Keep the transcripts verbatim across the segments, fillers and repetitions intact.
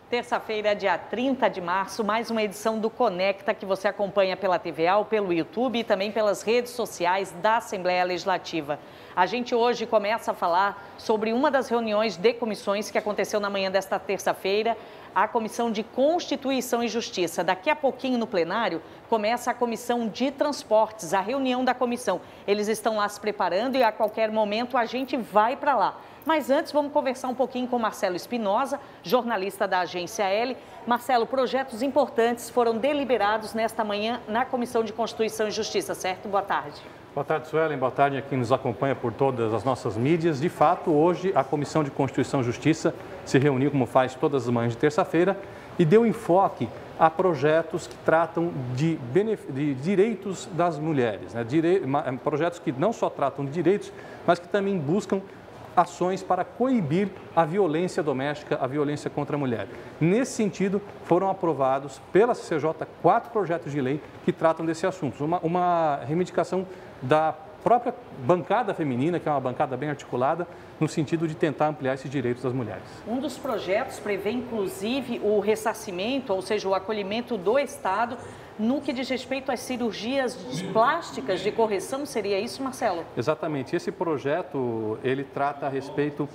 Terça-feira, dia trinta de março, mais uma edição do Conecta que você acompanha pela T V A, ou pelo YouTube e também pelas redes sociais da Assembleia Legislativa. A gente hoje começa a falar sobre uma das reuniões de comissões que aconteceu na manhã desta terça-feira, a Comissão de Constituição e Justiça. Daqui a pouquinho no plenário começa a Comissão de Transportes, a reunião da comissão. Eles estão lá se preparando e a qualquer momento a gente vai para lá. Mas antes, vamos conversar um pouquinho com Marcelo Espinosa, jornalista da Agência L. Marcelo, projetos importantes foram deliberados nesta manhã na Comissão de Constituição e Justiça, certo? Boa tarde. Boa tarde, Suelen. Boa tarde a quem nos acompanha por todas as nossas mídias. De fato, hoje a Comissão de Constituição e Justiça se reuniu, como faz todas as manhãs de terça-feira, e deu enfoque a projetos que tratam de, de direitos das mulheres, né? Dire... Projetos que não só tratam de direitos, mas que também buscam ações para coibir a violência doméstica, a violência contra a mulher. Nesse sentido, foram aprovados pela C C J quatro projetos de lei que tratam desse assunto. Uma, uma reivindicação da própria bancada feminina, que é uma bancada bem articulada, no sentido de tentar ampliar esses direitos das mulheres. Um dos projetos prevê, inclusive, o ressarcimento, ou seja, o acolhimento do Estado no que diz respeito às cirurgias plásticas de correção. Seria isso, Marcelo? Exatamente. Esse projeto, ele trata a respeito,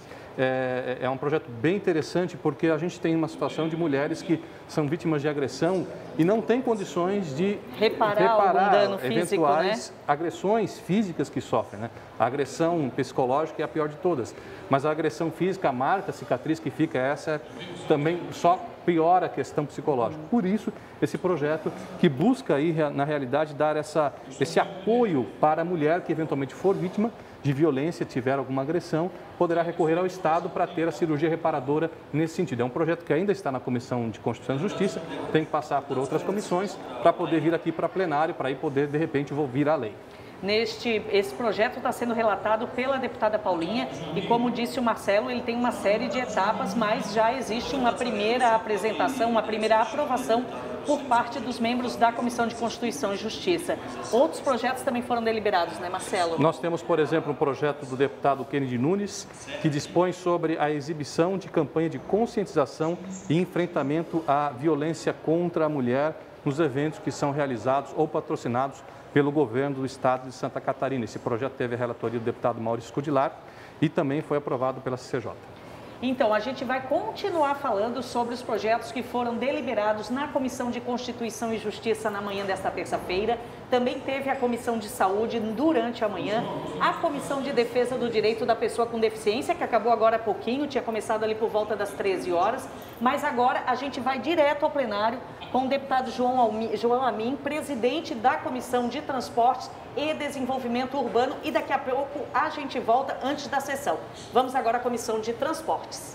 é, é um projeto bem interessante, porque a gente tem uma situação de mulheres que são vítimas de agressão e não têm condições de reparar, reparar algum dano físico, eventuais né? agressões físicas que sofrem, né? A agressão psicológica é a pior de todas, mas a agressão física, a marca, a cicatriz que fica, essa também só piora a questão psicológica. Por isso, esse projeto que busca aí, na realidade, dar essa, esse apoio para a mulher que eventualmente for vítima de violência, tiver alguma agressão, poderá recorrer ao Estado para ter a cirurgia reparadora nesse sentido. É um projeto que ainda está na Comissão de Constituição e Justiça, tem que passar por outras comissões para poder vir aqui para plenário, para aí poder, de repente, virar lei. Neste, esse projeto está sendo relatado pela deputada Paulinha e, como disse o Marcelo, ele tem uma série de etapas, mas já existe uma primeira apresentação, uma primeira aprovação por parte dos membros da Comissão de Constituição e Justiça. Outros projetos também foram deliberados, né, Marcelo? Nós temos, por exemplo, um projeto do deputado Kennedy Nunes, que dispõe sobre a exibição de campanha de conscientização e enfrentamento à violência contra a mulher nos eventos que são realizados ou patrocinados pelo governo do estado de Santa Catarina. Esse projeto teve a relatoria do deputado Maurício Scudilar e também foi aprovado pela C C J. Então, a gente vai continuar falando sobre os projetos que foram deliberados na Comissão de Constituição e Justiça na manhã desta terça-feira. Também teve a Comissão de Saúde durante a manhã, a Comissão de Defesa do Direito da Pessoa com Deficiência, que acabou agora há pouquinho, tinha começado ali por volta das treze horas, mas agora a gente vai direto ao plenário com o deputado João, Almi, João Amin, presidente da Comissão de Transportes e Desenvolvimento Urbano, e daqui a pouco a gente volta antes da sessão. Vamos agora à Comissão de Transportes.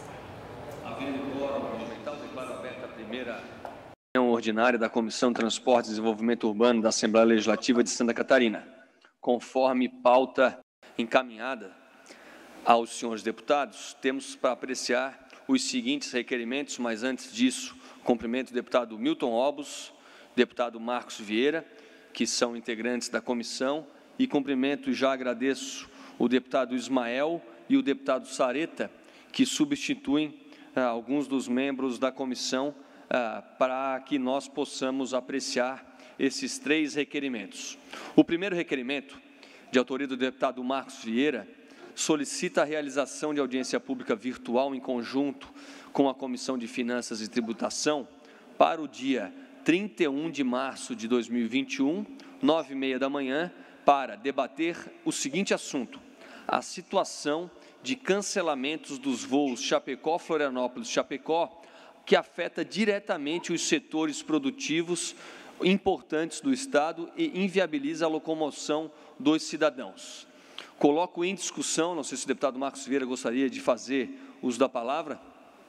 Então, declaro aberta a primeira reunião ordinária da Comissão de Transportes e Desenvolvimento Urbano da Assembleia Legislativa de Santa Catarina. Conforme pauta encaminhada aos senhores deputados, temos para apreciar os seguintes requerimentos, mas antes disso, cumprimento o deputado Milton Obos, deputado Marcos Vieira, que são integrantes da comissão, e cumprimento e já agradeço o deputado Ismael e o deputado Sareta, que substituem ah, alguns dos membros da comissão ah, para que nós possamos apreciar esses três requerimentos. O primeiro requerimento, de autoria do deputado Marcos Vieira, solicita a realização de audiência pública virtual em conjunto com a Comissão de Finanças e Tributação para o dia trinta e um de março de dois mil e vinte e um, nove e meia da manhã, para debater o seguinte assunto: a situação de cancelamentos dos voos Chapecó-Florianópolis-Chapecó, que afeta diretamente os setores produtivos importantes do Estado e inviabiliza a locomoção dos cidadãos. Coloco em discussão, não sei se o deputado Marcos Vieira gostaria de fazer uso da palavra.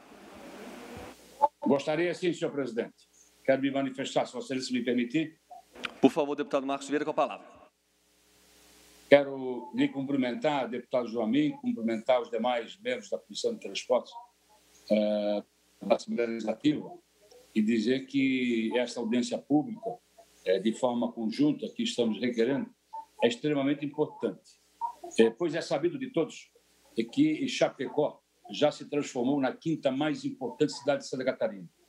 Gostaria sim, senhor presidente. Quero me manifestar, se você me permitir. Por favor, deputado Marcos Vieira, com a palavra. Quero lhe cumprimentar, deputado Joamin, cumprimentar os demais membros da Comissão de Transportes uh, da Assembleia Legislativa e dizer que esta audiência pública, uh, de forma conjunta, que estamos requerendo, é extremamente importante. Uh, pois é sabido de todos que Chapecó já se transformou na quinta mais importante cidade de Santa Catarina.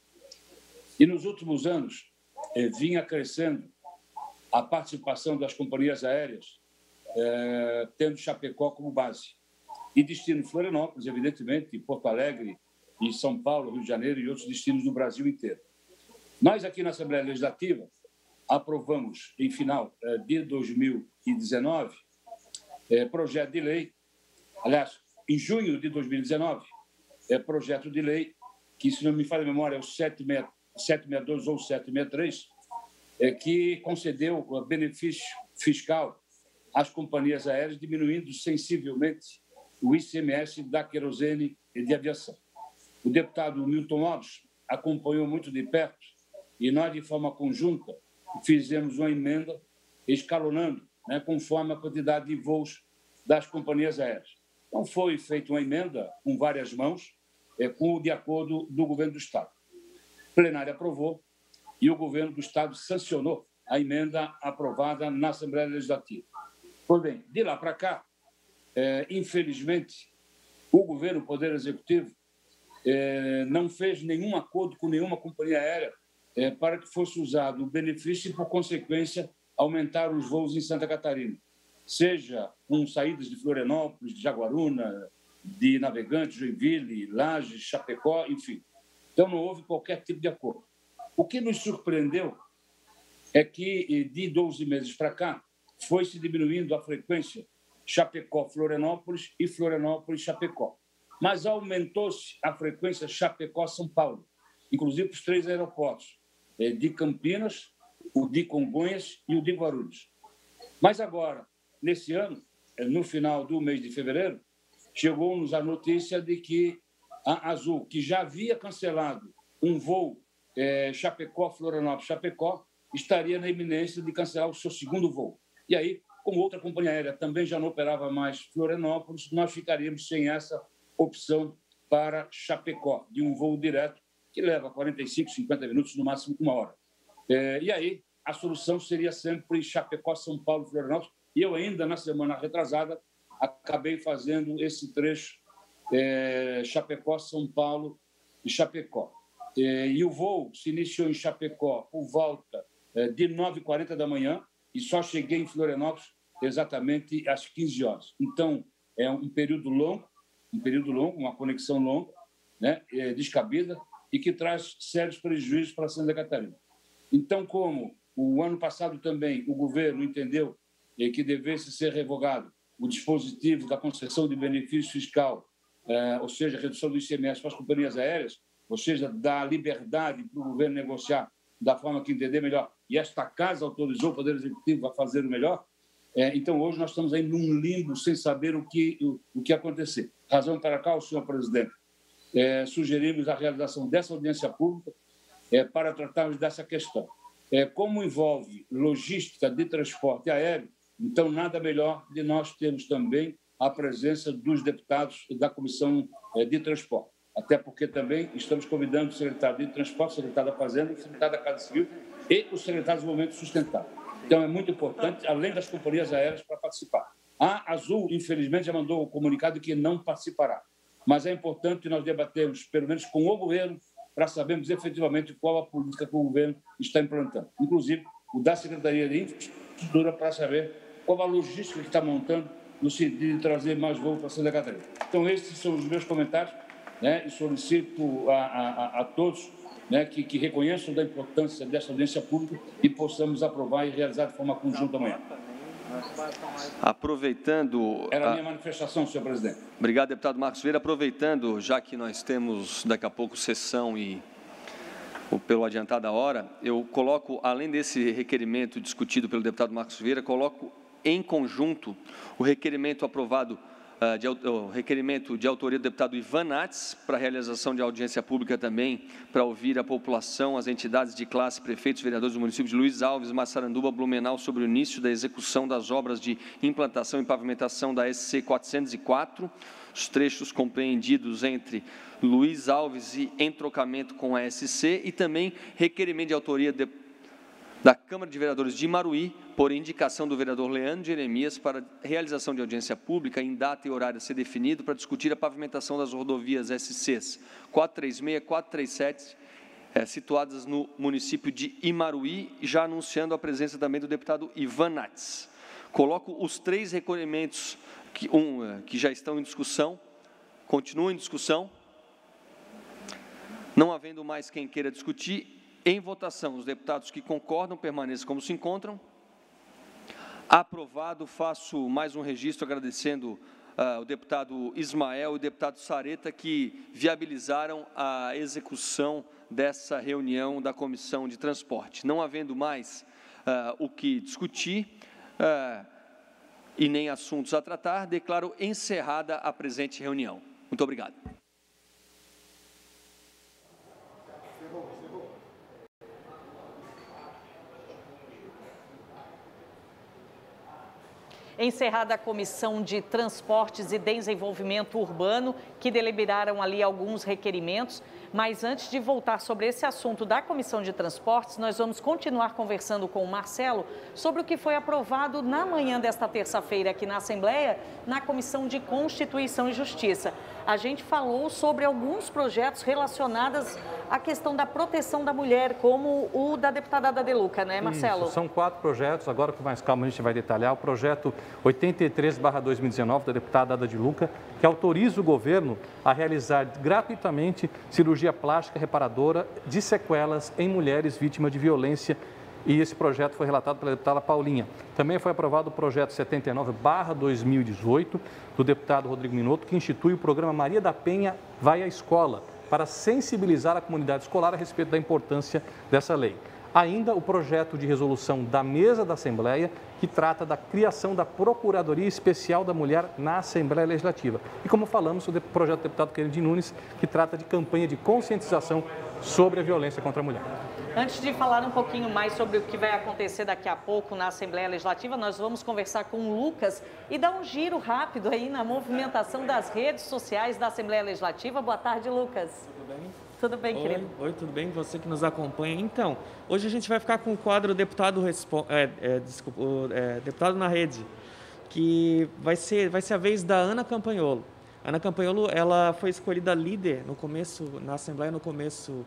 E nos últimos anos, eh, vinha crescendo a participação das companhias aéreas, eh, tendo Chapecó como base. E destino Florianópolis, evidentemente, Porto Alegre, e São Paulo, Rio de Janeiro e outros destinos do Brasil inteiro. Nós, aqui na Assembleia Legislativa, aprovamos, em final eh, de dois mil e dezenove, eh, projeto de lei, aliás, em junho de dois mil e dezenove, é projeto de lei, que, se não me falha a memória, é o setecentos e sessenta e dois ou setecentos e sessenta e três, é, que concedeu benefício fiscal às companhias aéreas, diminuindo sensivelmente o I C M S da querosene e de aviação. O deputado Milton Alves acompanhou muito de perto e nós, de forma conjunta, fizemos uma emenda escalonando, né, conforme a quantidade de voos das companhias aéreas. Então, foi feita uma emenda com várias mãos, é, com, de acordo do governo do Estado. O plenário aprovou e o governo do Estado sancionou a emenda aprovada na Assembleia Legislativa. Pois bem, de lá para cá, é, infelizmente, o governo, o Poder Executivo, é, não fez nenhum acordo com nenhuma companhia aérea é, para que fosse usado o benefício e, por consequência, aumentar os voos em Santa Catarina, seja com saídas de Florianópolis, de Jaguaruna, de Navegantes, Joinville, Lages, Chapecó, enfim. Então, não houve qualquer tipo de acordo. O que nos surpreendeu é que, de doze meses para cá, foi se diminuindo a frequência Chapecó-Florianópolis e Florianópolis-Chapecó. Mas aumentou-se a frequência Chapecó-São Paulo, inclusive para os três aeroportos, de Campinas, o de Congonhas e o de Guarulhos. Mas agora, nesse ano, no final do mês de fevereiro, chegou-nos a notícia de que a Azul, que já havia cancelado um voo é, Chapecó-Florianópolis-Chapecó, estaria na iminência de cancelar o seu segundo voo. E aí, como outra companhia aérea também já não operava mais Florianópolis, nós ficaríamos sem essa opção para Chapecó, de um voo direto, que leva quarenta e cinco, cinquenta minutos, no máximo uma hora. É, e aí, a solução seria sempre Chapecó, São Paulo, Florianópolis. E eu ainda, na semana retrasada, acabei fazendo esse trecho é, Chapecó, São Paulo e Chapecó. É, e o voo se iniciou em Chapecó por volta é, de nove e quarenta da manhã e só cheguei em Florianópolis exatamente às quinze horas. Então, é um período longo, um período longo, uma conexão longa, né, é, descabida, e que traz sérios prejuízos para Santa Catarina. Então, como o ano passado também o governo entendeu eh, que devesse ser revogado o dispositivo da concessão de benefício fiscal, eh, ou seja, redução do I C M S para as companhias aéreas, ou seja, da liberdade para o governo negociar da forma que entender melhor, e esta casa autorizou o Poder Executivo a fazer o melhor, eh, então hoje nós estamos aí num limbo sem saber o que, o, o que acontecer. Razão para cá, o senhor presidente, eh, sugerimos a realização dessa audiência pública eh, para tratarmos dessa questão. É, como envolve logística de transporte aéreo, então nada melhor de nós termos também a presença dos deputados da Comissão é, de Transporte. Até porque também estamos convidando o secretário de Transporte, o secretário da Fazenda, o secretário da Casa Civil e o secretário de Desenvolvimento Sustentável. Então é muito importante, além das companhias aéreas, para participar. A Azul, infelizmente, já mandou o comunicado que não participará. Mas é importante nós debatermos, pelo menos com o governo, para sabermos efetivamente qual a política que o governo está implantando. Inclusive, o da Secretaria de Infraestrutura, para saber qual a logística que está montando no sentido de trazer mais voos para Santa Catarina. Então, esses são os meus comentários, né, e solicito a, a, a todos, né, que, que reconheçam da importância dessa audiência pública e possamos aprovar e realizar de forma conjunta amanhã. Aproveitando... Era a a minha manifestação, senhor presidente. Obrigado, deputado Marcos Vieira. Aproveitando, já que nós temos daqui a pouco sessão e pelo adiantado da hora, eu coloco, além desse requerimento discutido pelo deputado Marcos Vieira, coloco em conjunto o requerimento aprovado, uh, de, o requerimento de autoria do deputado Ivan Nats, para a realização de audiência pública também, para ouvir a população, as entidades de classe, prefeitos, vereadores do município de Luiz Alves, Massaranduba, Blumenau, sobre o início da execução das obras de implantação e pavimentação da S C quatrocentos e quatro, os trechos compreendidos entre Luiz Alves e entrocamento com a S C, e também requerimento de autoria de, da Câmara de Vereadores de Imaruí, por indicação do vereador Leandro Jeremias, para realização de audiência pública em data e horário a ser definido para discutir a pavimentação das rodovias S Cs quatrocentos e trinta e seis, quatrocentos e trinta e sete é, situadas no município de Imaruí, já anunciando a presença também do deputado Ivan Nats. Coloco os três requerimentos que, um, que já estão em discussão, continuam em discussão. Não havendo mais quem queira discutir, em votação, os deputados que concordam permaneçam como se encontram. Aprovado, faço mais um registro agradecendo uh, o deputado Ismael e o deputado Sareta que viabilizaram a execução dessa reunião da Comissão de Transporte. Não havendo mais uh, o que discutir uh, e nem assuntos a tratar, declaro encerrada a presente reunião. Muito obrigado. Encerrada a Comissão de Transportes e Desenvolvimento Urbano, que deliberaram ali alguns requerimentos. Mas antes de voltar sobre esse assunto da Comissão de Transportes, nós vamos continuar conversando com o Marcelo sobre o que foi aprovado na manhã desta terça-feira aqui na Assembleia, na Comissão de Constituição e Justiça. A gente falou sobre alguns projetos relacionados à questão da proteção da mulher, como o da deputada Ada De Luca, né, Marcelo? Isso, são quatro projetos, agora com mais calma a gente vai detalhar. O projeto oitenta e três barra dois mil e dezenove da deputada Ada De Luca, que autoriza o governo a realizar gratuitamente cirurgia plástica reparadora de sequelas em mulheres vítimas de violência, e esse projeto foi relatado pela deputada Paulinha. Também foi aprovado o projeto setenta e nove barra dois mil e dezoito do deputado Rodrigo Minotto, que institui o programa Maria da Penha Vai à Escola, para sensibilizar a comunidade escolar a respeito da importância dessa lei. Ainda o projeto de resolução da mesa da Assembleia, que trata da criação da Procuradoria Especial da Mulher na Assembleia Legislativa. E como falamos, o projeto do deputado Kennedy Nunes, que trata de campanha de conscientização sobre a violência contra a mulher. Antes de falar um pouquinho mais sobre o que vai acontecer daqui a pouco na Assembleia Legislativa, nós vamos conversar com o Lucas e dar um giro rápido aí na movimentação das redes sociais da Assembleia Legislativa. Boa tarde, Lucas. Tudo bem? Tudo bem, Oi, querido? Oi, tudo bem? Você que nos acompanha. Então, hoje a gente vai ficar com o quadro Deputado, Respo... é, é, desculpa, é, Deputado na Rede, que vai ser, vai ser a vez da Ana Campanholo. A Ana Campanholo, ela foi escolhida líder no começo, na Assembleia, no começo,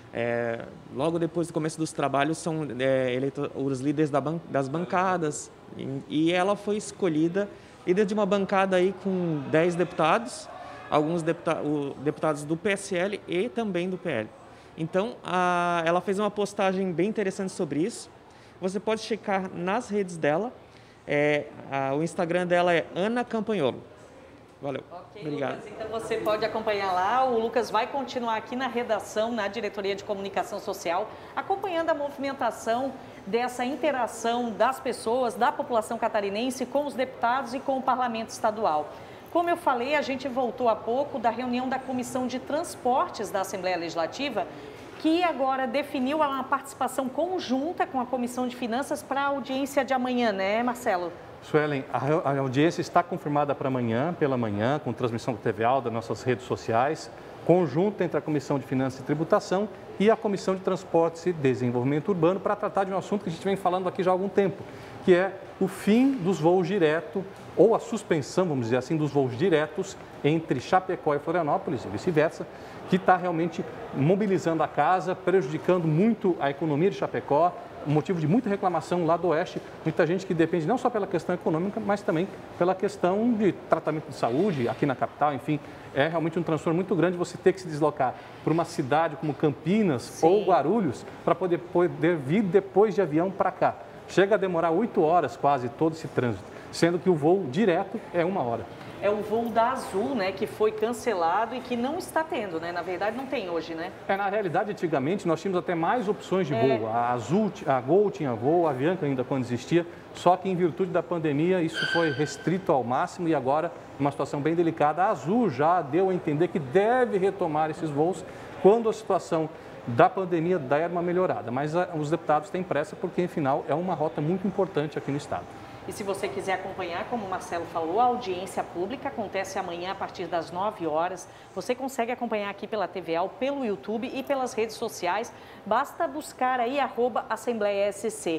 é, logo depois do começo dos trabalhos, são é, eleitos os líderes da ban... das bancadas, e, e ela foi escolhida líder de uma bancada aí com dez deputados, alguns deputa o, deputados do P S L e também do P L. Então, a, ela fez uma postagem bem interessante sobre isso. Você pode checar nas redes dela. É, a, o Instagram dela é Ana Campanholo. Valeu. Ok, obrigado. Lucas, então você pode acompanhar lá. O Lucas vai continuar aqui na redação, na Diretoria de Comunicação Social, acompanhando a movimentação dessa interação das pessoas, da população catarinense com os deputados e com o Parlamento Estadual. Como eu falei, a gente voltou há pouco da reunião da Comissão de Transportes da Assembleia Legislativa, que agora definiu uma participação conjunta com a Comissão de Finanças para a audiência de amanhã, né, Marcelo? Suelen, a audiência está confirmada para amanhã, pela manhã, com transmissão da T V A L, das nossas redes sociais, conjunta entre a Comissão de Finanças e Tributação e a Comissão de Transportes e Desenvolvimento Urbano, para tratar de um assunto que a gente vem falando aqui já há algum tempo, que é o fim dos voos diretos, ou a suspensão, vamos dizer assim, dos voos diretos entre Chapecó e Florianópolis, e vice-versa, que está realmente mobilizando a casa, prejudicando muito a economia de Chapecó, motivo de muita reclamação lá do Oeste, muita gente que depende não só pela questão econômica, mas também pela questão de tratamento de saúde aqui na capital, enfim, é realmente um transtorno muito grande você ter que se deslocar para uma cidade como Campinas Sim. ou Guarulhos para poder, poder vir depois de avião para cá. Chega a demorar oito horas quase todo esse trânsito, sendo que o voo direto é uma hora. É o voo da Azul, né, que foi cancelado e que não está tendo, né? Na verdade, não tem hoje, né? É, na realidade, antigamente, nós tínhamos até mais opções de é. voo. A Azul, a Gol tinha voo, a Avianca ainda quando existia, só que em virtude da pandemia isso foi restrito ao máximo e agora, uma situação bem delicada, a Azul já deu a entender que deve retomar esses voos quando a situação da pandemia der uma melhorada. Mas a, os deputados têm pressa porque, afinal, é uma rota muito importante aqui no estado. E se você quiser acompanhar, como o Marcelo falou, a audiência pública acontece amanhã a partir das nove horas. Você consegue acompanhar aqui pela T V A L, pelo YouTube e pelas redes sociais. Basta buscar aí arroba Assembleia S C.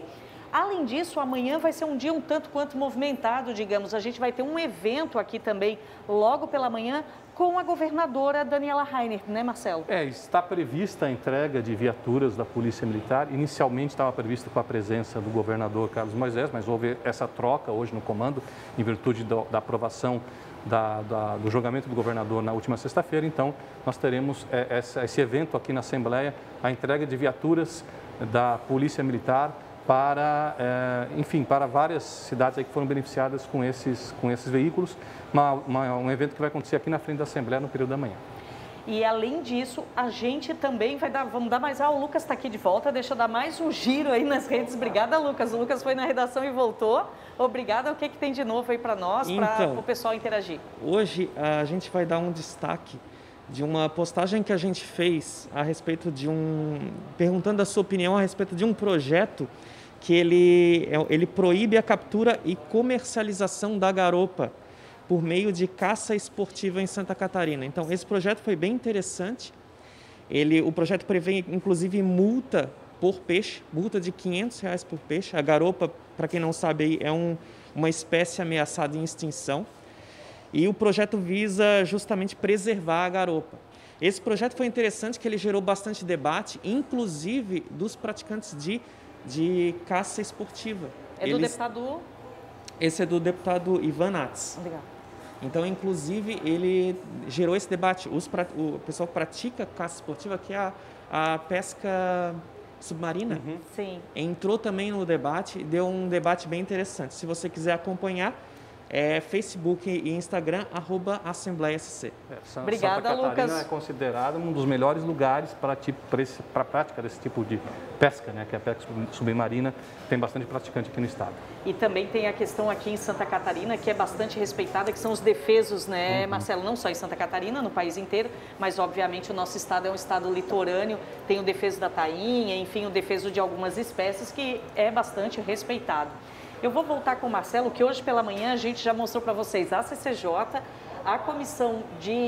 Além disso, amanhã vai ser um dia um tanto quanto movimentado, digamos. A gente vai ter um evento aqui também, logo pela manhã, com a governadora Daniela Rainer, né, Marcelo? É, está prevista a entrega de viaturas da Polícia Militar. Inicialmente estava prevista com a presença do governador Carlos Moisés, mas houve essa troca hoje no comando, em virtude do, da aprovação da, da, do julgamento do governador na última sexta-feira. Então, nós teremos é, essa, esse evento aqui na Assembleia, a entrega de viaturas da Polícia Militar para, é, enfim, para várias cidades aí que foram beneficiadas com esses, com esses veículos. Uma, uma, um evento que vai acontecer aqui na frente da Assembleia no período da manhã. E além disso, a gente também vai dar, vamos dar mais, ah, o Lucas está aqui de volta, deixa eu dar mais um giro aí nas redes. Obrigada, Lucas. O Lucas foi na redação e voltou. Obrigada. O que, que tem de novo aí para nós, então, para o pessoal interagir? Hoje a gente vai dar um destaque de uma postagem que a gente fez a respeito de um, perguntando a sua opinião a respeito de um projeto que ele, ele proíbe a captura e comercialização da garopa por meio de caça esportiva em Santa Catarina. Então, esse projeto foi bem interessante. Ele, o projeto prevê, inclusive, multa por peixe, multa de quinhentos reais por peixe. A garopa, para quem não sabe, é um, uma espécie ameaçada em extinção. E o projeto visa justamente preservar a garopa. Esse projeto foi interessante, que ele gerou bastante debate, inclusive dos praticantes de, de caça esportiva. É do Eles... deputado... Esse é do deputado Ivan Nats. Legal. Então, inclusive, ele gerou esse debate. Os, o pessoal que pratica caça esportiva, que é a, a pesca submarina, uhum. Sim. entrou também no debate, deu um debate bem interessante. Se você quiser acompanhar, é Facebook e Instagram, arroba Assembleia S C. É, Obrigada, Santa Catarina Lucas. É considerado um dos melhores lugares para a prática desse tipo de pesca, né, que é a pesca submarina. Tem bastante praticante aqui no estado. E também tem a questão aqui em Santa Catarina, que é bastante respeitada, que são os defesos, né, uhum. Marcelo? Não só em Santa Catarina, no país inteiro, mas obviamente o nosso estado é um estado litorâneo, tem o defeso da tainha, enfim, o defeso de algumas espécies, que é bastante respeitado. Eu vou voltar com o Marcelo, que hoje pela manhã a gente já mostrou para vocês a C C J, a Comissão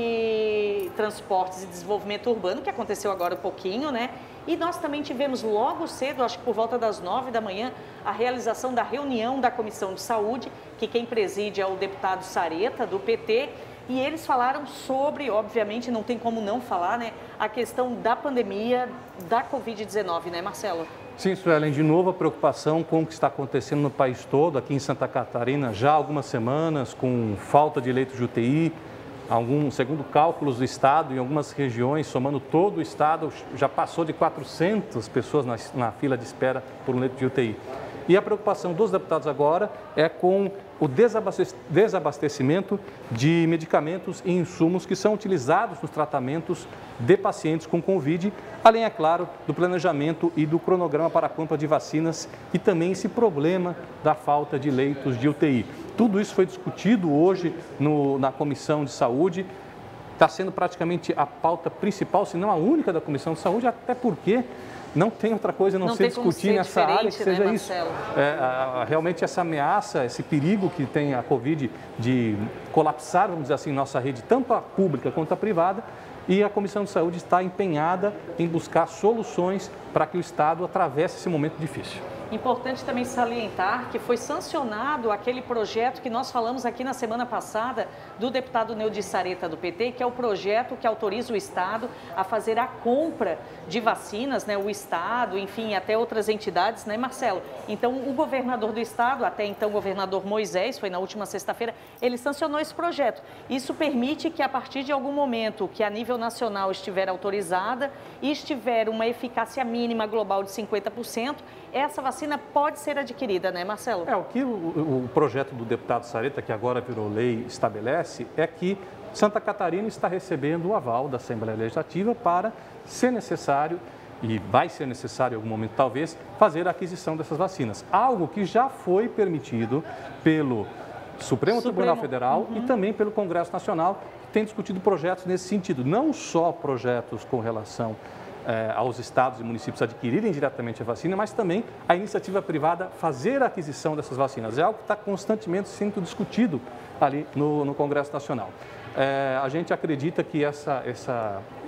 de Transportes e Desenvolvimento Urbano, que aconteceu agora um pouquinho, né? E nós também tivemos logo cedo, acho que por volta das nove da manhã, a realização da reunião da Comissão de Saúde, que quem preside é o deputado Sareta, do P T, e eles falaram sobre, obviamente, não tem como não falar, né? A questão da pandemia da covid dezenove, né, Marcelo? Sim, Suelen, de novo a preocupação com o que está acontecendo no país todo, aqui em Santa Catarina, já há algumas semanas, com falta de leitos de U T I, algum, segundo cálculos do estado, em algumas regiões, somando todo o estado, já passou de quatrocentas pessoas na, na fila de espera por um leito de U T I. E a preocupação dos deputados agora é com o desabastecimento de medicamentos e insumos que são utilizados nos tratamentos de pacientes com Covid, além, é claro, do planejamento e do cronograma para a compra de vacinas e também esse problema da falta de leitos de U T I. Tudo isso foi discutido hoje no, na Comissão de Saúde. Está sendo praticamente a pauta principal, se não a única da Comissão de Saúde, até porque não tem outra coisa a não, não ser discutir ser nessa área que seja, né, isso. É, a, realmente essa ameaça, esse perigo que tem a Covid de colapsar, vamos dizer assim, nossa rede, tanto a pública quanto a privada, e a Comissão de Saúde está empenhada em buscar soluções para que o Estado atravesse esse momento difícil. Importante também salientar que foi sancionado aquele projeto que nós falamos aqui na semana passada do deputado Neudi Sareta do P T, que é o projeto que autoriza o Estado a fazer a compra de vacinas, né, o Estado, enfim, até outras entidades, né, Marcelo? Então, o governador do Estado, até então o governador Moisés, foi na última sexta-feira, ele sancionou esse projeto. Isso permite que a partir de algum momento que a nível nacional estiver autorizada e estiver uma eficácia mínima global de cinquenta por cento, essa vacina pode ser adquirida, né, Marcelo? É, o que o, o projeto do deputado Sareta, que agora virou lei, estabelece é que Santa Catarina está recebendo o aval da Assembleia Legislativa para, se necessário, e vai ser necessário em algum momento talvez, fazer a aquisição dessas vacinas. Algo que já foi permitido pelo Supremo, Supremo. Tribunal Federal uhum. e também pelo Congresso Nacional, que tem discutido projetos nesse sentido. Não só projetos com relação eh, aos estados e municípios adquirirem diretamente a vacina, mas também a iniciativa privada fazer a aquisição dessas vacinas. É algo que está constantemente sendo discutido ali no, no Congresso Nacional. É, a gente acredita que essa, essa,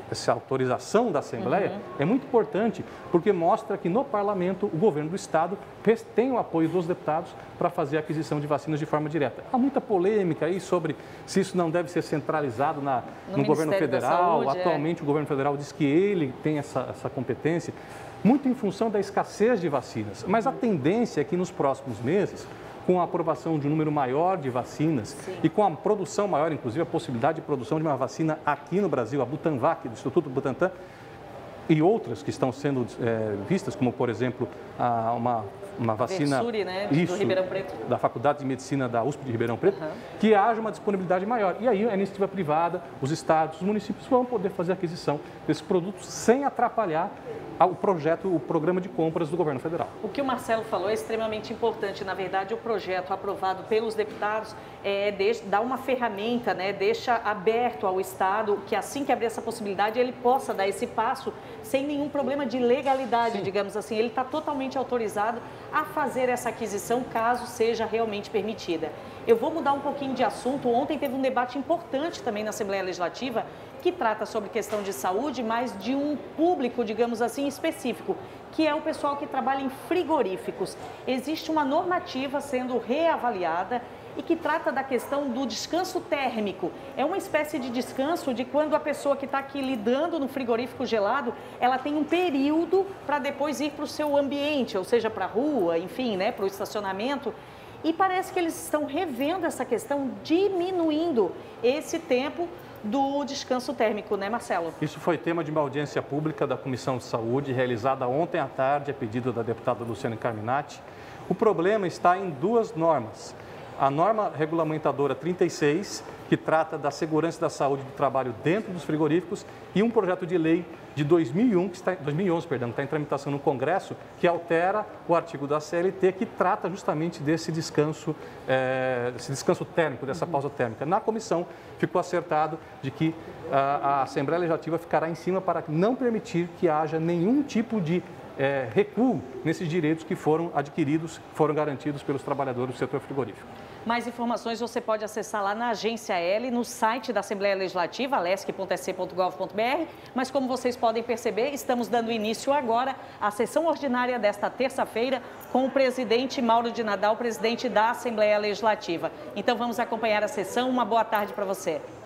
essa autorização da Assembleia uhum. é muito importante, porque mostra que no Parlamento o governo do Estado tem o apoio dos deputados para fazer a aquisição de vacinas de forma direta. Há muita polêmica aí sobre se isso não deve ser centralizado na, no, no governo federal. Saúde, Atualmente é. o governo federal diz que ele tem essa, essa competência, muito em função da escassez de vacinas. Mas a tendência é que nos próximos meses, com a aprovação de um número maior de vacinas Sim. e com a produção maior, inclusive a possibilidade de produção de uma vacina aqui no Brasil, a Butanvac, do Instituto Butantan, e outras que estão sendo é, vistas, como, por exemplo, a, uma, uma vacina Versuri, né, isso, do Ribeirão Preto. da Faculdade de Medicina da U S P de Ribeirão Preto, uhum. que haja uma disponibilidade maior. E aí a iniciativa privada, os estados, os municípios vão poder fazer a aquisição desses produtos sem atrapalhar o projeto, o programa de compras do governo federal. O que o Marcelo falou é extremamente importante. Na verdade, o projeto aprovado pelos deputados é, deixa, dá uma ferramenta, né, deixa aberto ao Estado que assim que abrir essa possibilidade, ele possa dar esse passo sem nenhum problema de legalidade, Sim. digamos assim. Ele está totalmente autorizado a fazer essa aquisição caso seja realmente permitida. Eu vou mudar um pouquinho de assunto. Ontem teve um debate importante também na Assembleia Legislativa que trata sobre questão de saúde, mas de um público, digamos assim, específico, que é o pessoal que trabalha em frigoríficos. Existe uma normativa sendo reavaliada e que trata da questão do descanso térmico. É uma espécie de descanso de quando a pessoa que está aqui lidando no frigorífico gelado, ela tem um período para depois ir para o seu ambiente, ou seja, para a rua, enfim, né, para o estacionamento. E parece que eles estão revendo essa questão, diminuindo esse tempo do descanso térmico, né, Marcelo? Isso foi tema de uma audiência pública da Comissão de Saúde, realizada ontem à tarde, a pedido da deputada Luciana Carminati. O problema está em duas normas. A norma regulamentadora trinta e seis, que trata da segurança da saúde do trabalho dentro dos frigoríficos, e um projeto de lei de dois mil e um, que está, dois mil e onze, perdão, que está em tramitação no Congresso, que altera o artigo da C L T, que trata justamente desse descanso, é, desse descanso térmico, dessa pausa térmica. Na comissão ficou acertado de que a, a Assembleia Legislativa ficará em cima para não permitir que haja nenhum tipo de é, recuo nesses direitos que foram adquiridos, foram garantidos pelos trabalhadores do setor frigorífico. Mais informações você pode acessar lá na Agência L, no site da Assembleia Legislativa, alesc ponto s c ponto gov ponto b r. Mas como vocês podem perceber, estamos dando início agora à sessão ordinária desta terça-feira com o presidente Mauro de Nadal, presidente da Assembleia Legislativa. Então vamos acompanhar a sessão. Uma boa tarde para você.